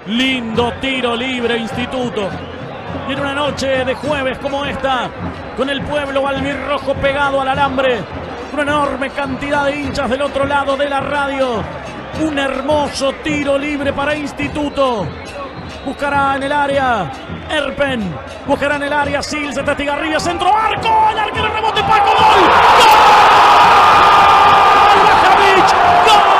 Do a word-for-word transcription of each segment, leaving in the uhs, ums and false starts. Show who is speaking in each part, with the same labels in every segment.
Speaker 1: Lindo tiro libre, Instituto. Y en una noche de jueves como esta, con el pueblo albirrojo pegado al alambre, con una enorme cantidad de hinchas del otro lado de la radio, un hermoso tiro libre para Instituto. Buscará en el área Erpen, buscará en el área Silce, Testigarribia, centro, arco, el arquero, rebote, Paco, gol, gol, Bajamich, gol.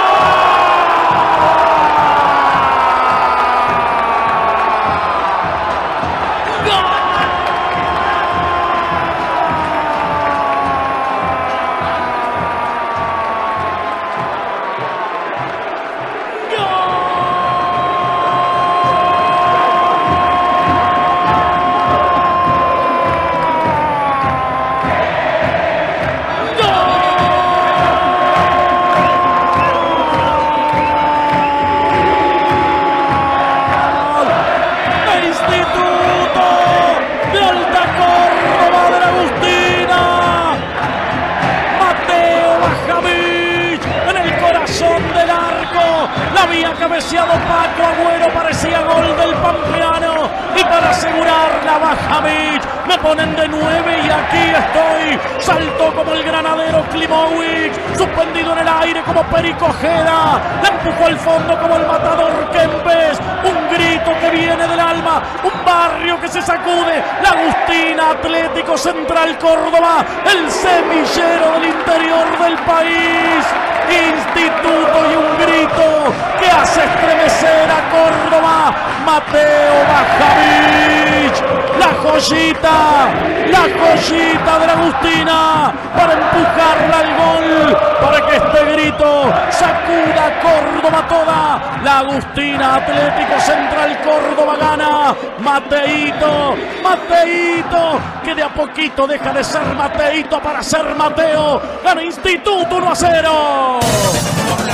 Speaker 1: Había cabeceado Paco Agüero, parecía gol del pampeano, y para asegurar la Bajamich me ponen de nueve y aquí estoy. Saltó como el granadero Klimovic, suspendido en el aire como Perico Ojeda, la empujó al fondo como el matador Kempes. Un grito que viene del alma, un barrio que se sacude, la Agustina, Atlético Central Córdoba, el semillero del interior del país. Instituto y un grito que hace estremecer a Córdoba. Mateo Bajamich, la joyita, la joyita de la Agustina para empujarla al gol, para que este grito sacuda a Córdoba toda. La Agustina, Atlético Central Córdoba gana. Mateito, Mateito, que de a poquito deja de ser Mateito para ser Mateo. Gana Instituto uno a cero.